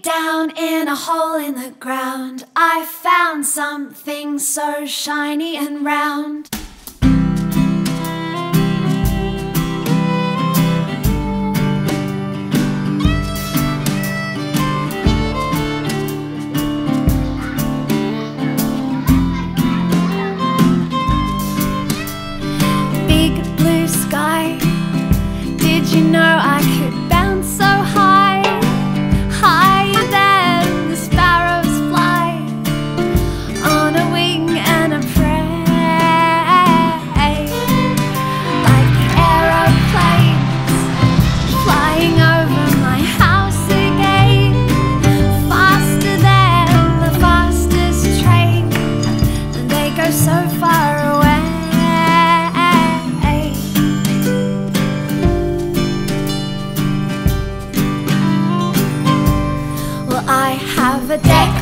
Down in a hole in the ground, I found something so shiny and round. Big blue sky, did you know I could bounce so high? Higher than the sparrows fly, on a wing and a prayer. Like aeroplanes flying over my house again, faster than the fastest train, and they go so far away. I have a deck